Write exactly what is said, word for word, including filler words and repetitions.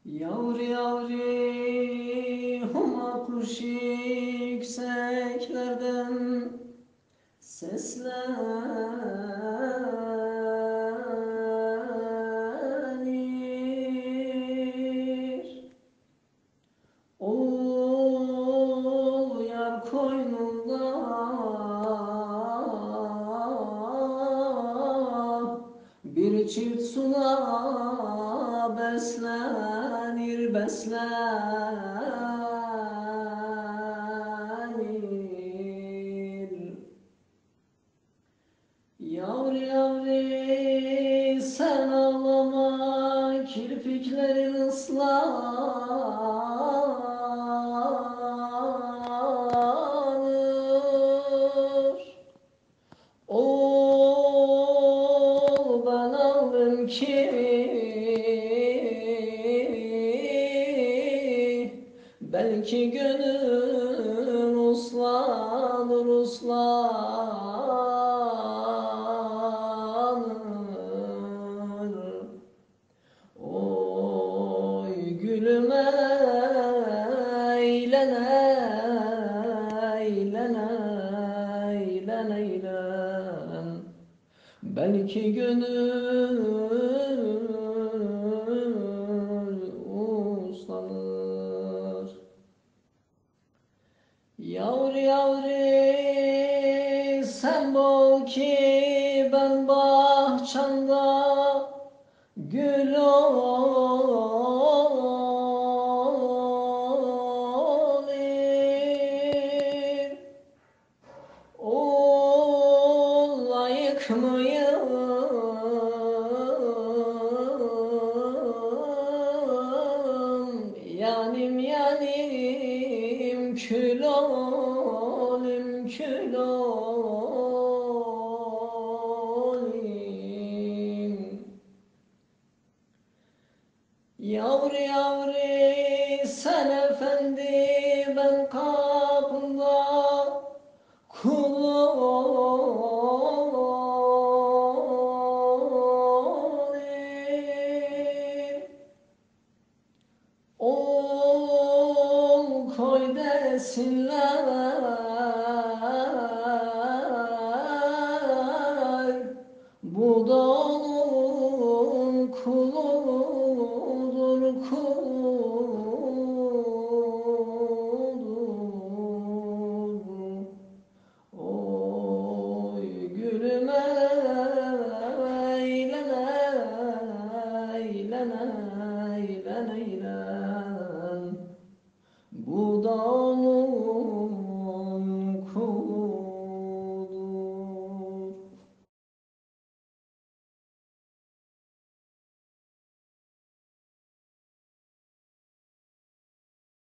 Yavri yavri huma kuş yükseklerden seslenir. Oğul yar koynunda bir çift suna beslenir, beslenir. Yavri yavri sen ağlama, kirpiklerin ıslanır. Oğul ben aldım ki belki gönül uslanır, uslanır. Oy gülüm eğlen, eğlen, eğlen, eğlen. Belki gönül uslanır. Yavri yavri sen bol ki ben bahçanda gül olayım. Ol layık mıyım yanim, yanim kül olayım, kül olayım. Yavri yavri sen efendi ben kapında kul olayım. Ol koy desinler bu da onun kuludur, kuludur. Oy gülüm eğlen, eğlen,